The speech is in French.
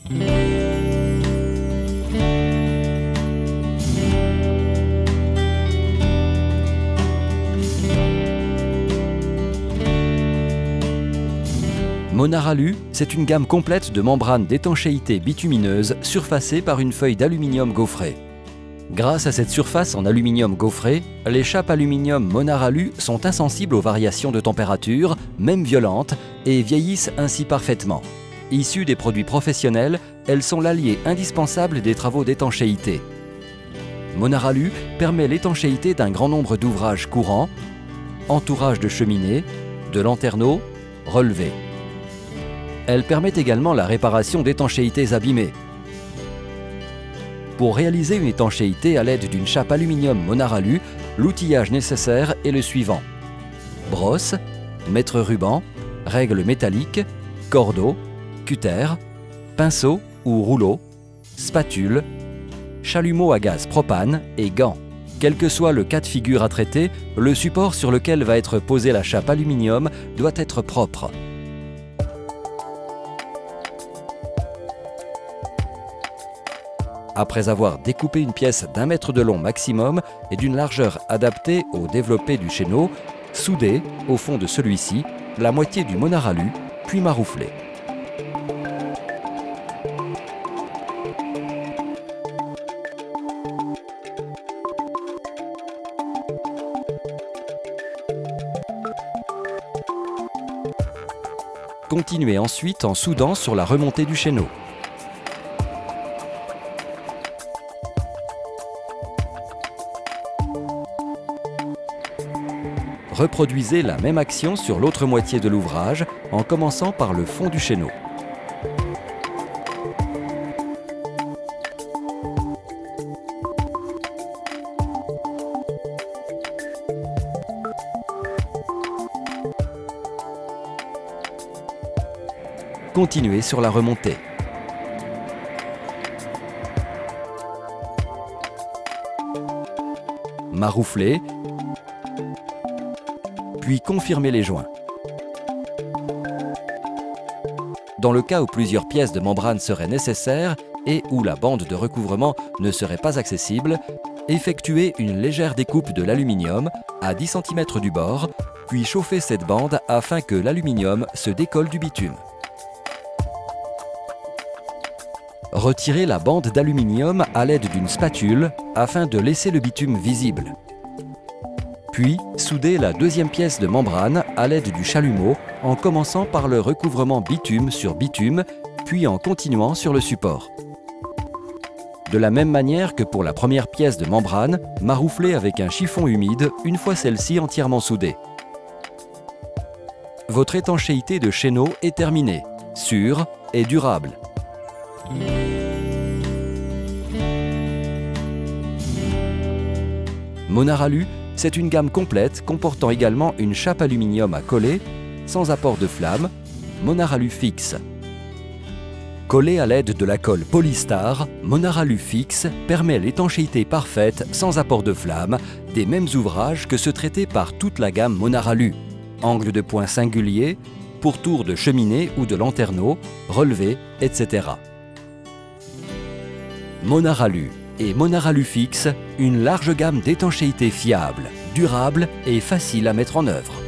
Monaralu, c'est une gamme complète de membranes d'étanchéité bitumineuse surfacées par une feuille d'aluminium gaufré. Grâce à cette surface en aluminium gaufré, les chapes aluminium Monaralu sont insensibles aux variations de température, même violentes, et vieillissent ainsi parfaitement. Issues des produits professionnels, elles sont l'allié indispensable des travaux d'étanchéité. Monaralu permet l'étanchéité d'un grand nombre d'ouvrages courants, entourage de cheminées, de lanterneaux, relevés. Elle permet également la réparation d'étanchéités abîmées. Pour réaliser une étanchéité à l'aide d'une chape aluminium Monaralu, l'outillage nécessaire est le suivant: brosse, mètre-ruban, règle métallique, cordeau, cutter, pinceau ou rouleau, spatule, chalumeau à gaz propane et gants. Quel que soit le cas de figure à traiter, le support sur lequel va être posée la chape aluminium doit être propre. Après avoir découpé une pièce d'1 mètre de long maximum et d'une largeur adaptée au développé du chéneau, soudez, au fond de celui-ci, la moitié du Monaralu, puis marouflez. Continuez ensuite en soudant sur la remontée du chéneau. Reproduisez la même action sur l'autre moitié de l'ouvrage en commençant par le fond du chéneau. Continuez sur la remontée. Marouflez, puis confirmez les joints. Dans le cas où plusieurs pièces de membrane seraient nécessaires et où la bande de recouvrement ne serait pas accessible, effectuez une légère découpe de l'aluminium à 10 cm du bord, puis chauffez cette bande afin que l'aluminium se décolle du bitume. Retirez la bande d'aluminium à l'aide d'une spatule afin de laisser le bitume visible. Puis, soudez la deuxième pièce de membrane à l'aide du chalumeau en commençant par le recouvrement bitume sur bitume, puis en continuant sur le support. De la même manière que pour la première pièce de membrane, marouflez avec un chiffon humide une fois celle-ci entièrement soudée. Votre étanchéité de chéneau est terminée, sûre et durable. Monaralu, c'est une gamme complète comportant également une chape aluminium à coller, sans apport de flamme, Monaralu fixe. Collé à l'aide de la colle Polystar, Monaralu fixe permet l'étanchéité parfaite sans apport de flamme des mêmes ouvrages que ceux traités par toute la gamme Monaralu. Angle de pointe singulier, pourtour de cheminée ou de lanterneau, relevé, etc. Monaralu et Monaralu fixe, une large gamme d'étanchéité fiable, durable et facile à mettre en œuvre.